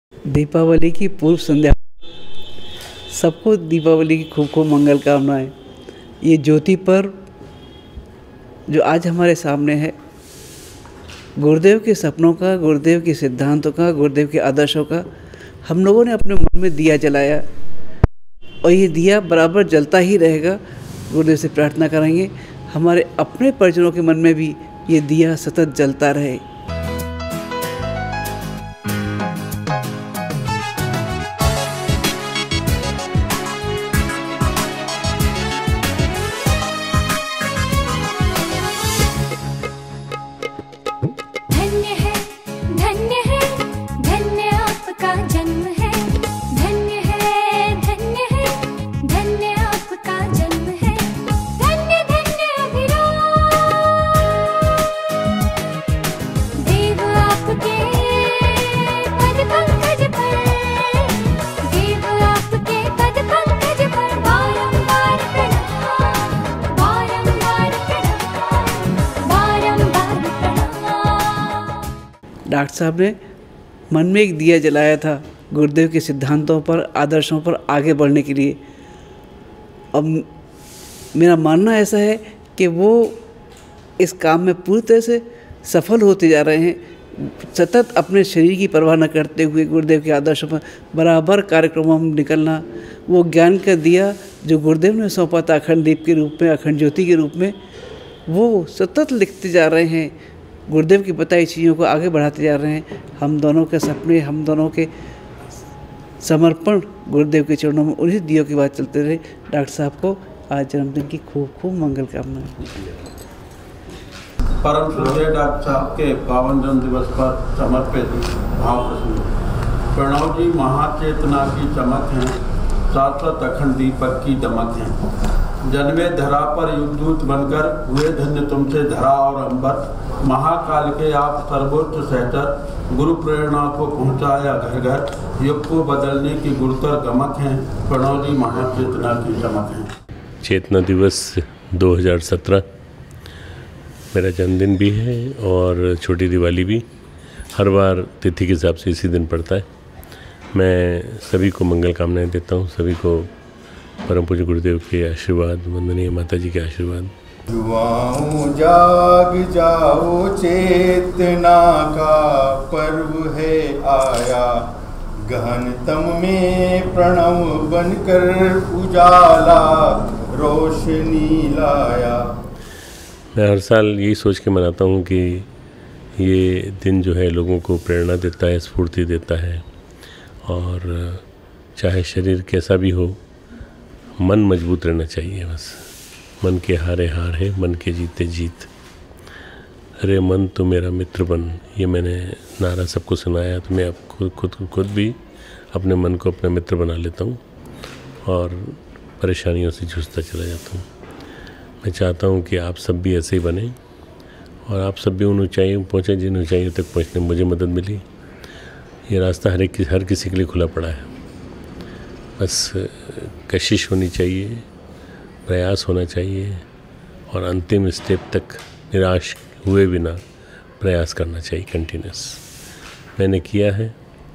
दीपावली की पूर्व संध्या। सबको दीपावली की खूब खूब मंगल कामनाएं। ये ज्योति पर्व जो आज हमारे सामने है, गुरुदेव के सपनों का, गुरुदेव के सिद्धांतों का, गुरुदेव के आदर्शों का हम लोगों ने अपने मन में दिया जलाया और ये दिया बराबर जलता ही रहेगा। गुरुदेव से प्रार्थना करेंगे हमारे अपने परिजनों के मन में भी ये दिया सतत जलता रहे। डॉक्टर साहब ने मन में एक दिया जलाया था गुरुदेव के सिद्धांतों पर, आदर्शों पर आगे बढ़ने के लिए। अब मेरा मानना ऐसा है कि वो इस काम में पूरी तरह से सफल होते जा रहे हैं। सतत अपने शरीर की परवाह न करते हुए गुरुदेव के आदर्शों पर बराबर कार्यक्रमों में निकलना, वो ज्ञान का दिया जो गुरुदेव ने सौंपा था अखंड दीप के रूप में, अखंड ज्योति के रूप में, वो सतत लिखते जा रहे हैं। गुरुदेव की बताई चीज़ों को आगे बढ़ाते जा रहे हैं। हम दोनों के सपने, हम दोनों के समर्पण गुरुदेव के चरणों में उन्हीं दियों की बात चलते रहे। डॉक्टर साहब को आज जन्मदिन की खूब खूब मंगल कामनाएं। परम श्रद्धेय डॉक्टर साहब के पावन जन्म दिवस पर समर्पित भाव प्रसंग। प्रणव जी महाचेतना की चमक हैं, शाश्वत अखंड दीपक की दमक हैं। जन्मे धरा पर युगदूत बनकर, हुए धन्य तुमसे धरा और अंबर। महाकाल के आप सर्वोच्च सहचर, गुरु प्रेरणा को पहुंचाया घर घर। युग को बदलने की गुरुतर गमक हैं, प्रणव जी महाचेतना की चमक हैं। चेतना दिवस 2017 मेरा जन्मदिन भी है और छोटी दिवाली भी। हर बार तिथि के हिसाब से इसी दिन पड़ता है। मैं सभी को मंगल कामनाएं देता हूँ, सभी को परम पूज्य गुरुदेव के आशीर्वाद, वंदनीय माता जी के आशीर्वाद। युवाओं जाग जाओ, चेतना का पर्व है आया। गहनतम में प्रणव बनकर उजाला रोशनी लाया। मैं हर साल यही सोच के मनाता हूँ कि ये दिन जो है लोगों को प्रेरणा देता है, स्फूर्ति देता है। और चाहे शरीर कैसा भी हो, मन मजबूत रहना चाहिए। बस मन के हारे हार है, मन के जीते जीत। अरे मन तो मेरा मित्र बन, ये मैंने नारा सबको सुनाया। तो मैं अब खुद भी अपने मन को अपना मित्र बना लेता हूँ और परेशानियों से जूझता चला जाता हूँ। मैं चाहता हूँ कि आप सब भी ऐसे ही बने और आप सब भी उन ऊंचाइयों पहुँचे जिन ऊंचाइयों तक पहुँचने में मुझे मदद मिली। ये रास्ता हर किसी के लिए खुला पड़ा है। बस कशिश होनी चाहिए, प्रयास होना चाहिए और अंतिम स्टेप तक निराश हुए बिना प्रयास करना चाहिए कंटिन्यूस। मैंने किया है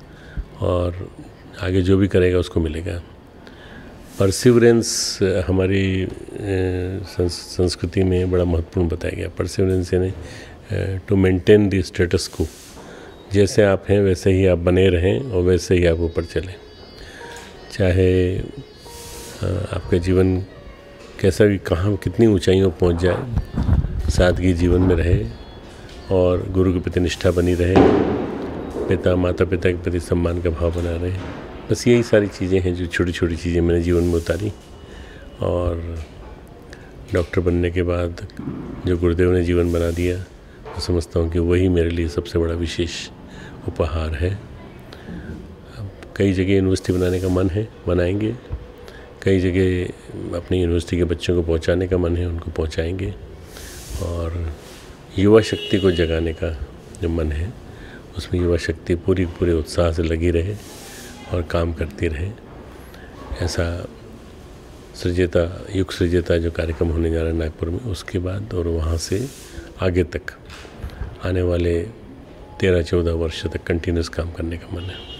और आगे जो भी करेगा उसको मिलेगा। परसिवरेंस हमारी संस्कृति में बड़ा महत्वपूर्ण बताया गया। परसिवरेंस यानी टू मेंटेन द स्टेटस को। जैसे आप हैं वैसे ही आप बने रहें और वैसे ही आप ऊपर चलें। चाहे आपका जीवन कैसा भी, कहाँ कितनी ऊंचाइयों पहुंच जाए, सादगी जीवन में रहे और गुरु के प्रति निष्ठा बनी रहे, माता पिता के प्रति सम्मान का भाव बना रहे। बस यही सारी चीज़ें हैं जो छोटी छोटी चीज़ें मैंने जीवन में उतारी। और डॉक्टर बनने के बाद जो गुरुदेव ने जीवन बना दिया, मैं समझता हूँ कि वही मेरे लिए सबसे बड़ा विशेष उपहार है। अब कई जगह यूनिवर्सिटी बनाने का मन है, बनाएंगे। कई जगह अपनी यूनिवर्सिटी के बच्चों को पहुंचाने का मन है, उनको पहुंचाएंगे। और युवा शक्ति को जगाने का जो मन है, उसमें युवा शक्ति पूरे उत्साह से लगी रहे और काम करती रहे। ऐसा युग सृजता जो कार्यक्रम होने जा रहा है नागपुर में, उसके बाद और वहाँ से आगे तक आने वाले 13-14 वर्ष तक कंटिन्यूस काम करने का मन है।